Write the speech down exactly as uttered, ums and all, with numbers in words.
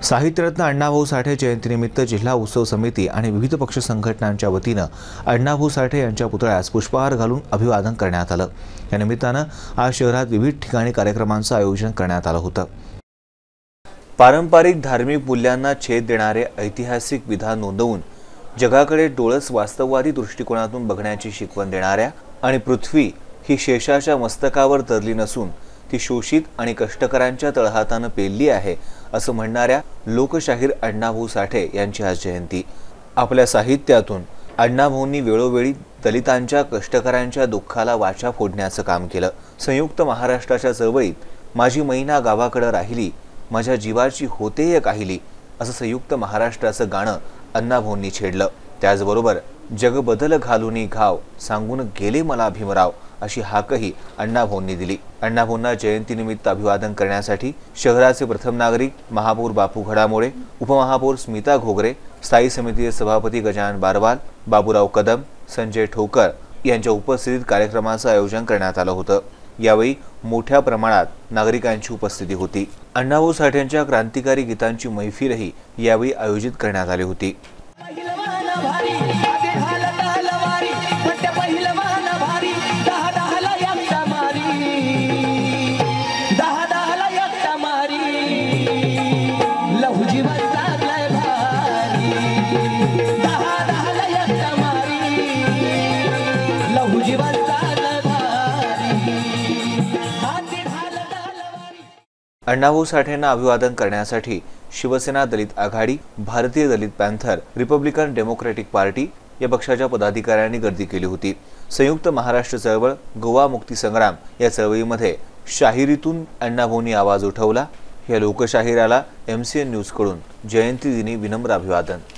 साहित्यरत्न अण्णाभाऊ साठे जयंतीनिमित्त जिल्हा उत्सव समिती आणि विविध पक्ष संघटनांच्या वतीनं अण्णाभाऊ साठे यांच्या पुतळ्यास पुष्पहार घालून अभिवादन करण्यात आलं। या निमित्तानं आज शहरात विविध ठिकाणी कार्यक्रमांचं आयोजन करण्यात आलं होतं। पारंपरिक धार्मिक मूल्यांना छेद देणारे ऐतिहासिक विधान नोंदवून जगाकडे डोळस वास्तववादी दृष्टिकोनातून बघण्याची शिकवण देणाऱ्या आणि पृथ्वी ही शेषाच्या मस्तकावर तरली नसून ती शोषित आणि कष्टकऱ्यांच्या तळहाताने पेलली आहे असं म्हणणाऱ्या लोकशाहीर अण्णाभाऊ साठे यांची आज जयंती। आपल्या साहित्यातून अण्णाभाऊंनी वेळोवेळी दलितांच्या कष्टकऱ्यांच्या दुःखाला वाचा फोडण्याचं काम केलं। संयुक्त महाराष्ट्राच्या चळवळीत माझी मैना गावाकडे राहिली, माझ्या जीवाची होते काहिली असं संयुक्त महाराष्ट्राचं गाणं अण्णाभाऊंनी छेडलं। त्याचबरोबर जग बदल घालूनी घाव सांगून गेले मला भीमराव अशी हाकही अण्णाभाऊंनी दिली। अण्णाभाऊंना जयंतीनिमित्त अभिवादन करण्यासाठी शहराचे प्रथम नागरिक महापौर बापू घडामोडे, उपमहापौर स्मिता घोगरे, स्थायी समितीचे सभापती गजानन बारवाल, बाबूराव कदम, संजय ठोकर यांच्या उपस्थितीत कार्यक्रमाचं आयोजन करण्यात आलं होतं। यावेळी मोठ्या प्रमाणात नागरिकांची उपस्थिती होती। अण्णाभाऊ साठेंच्या क्रांतिकारी गीतांची मैफिलही यावेळी आयोजित करण्यात आली होती। अण्णाभाऊ साठेंना अभिवादन करण्यासाठी Shiv Sena Dalit Aghadi, Bharatiya Dalit Panther, Republican Democratic Party या पक्षाच्या पदाधिकाऱ्यांनी गर्दी केली होती। संयुक्त महाराष्ट्र चळवळ, गोवा मुक्ती संग्राम या चळवळीमध्ये शाहिरीतून अण्णाभाऊंनी आवाज उठवला। या लोकशाहिराला एमसीएन न्यूज कडून जयंती दिनी विनम्र अभिवादन।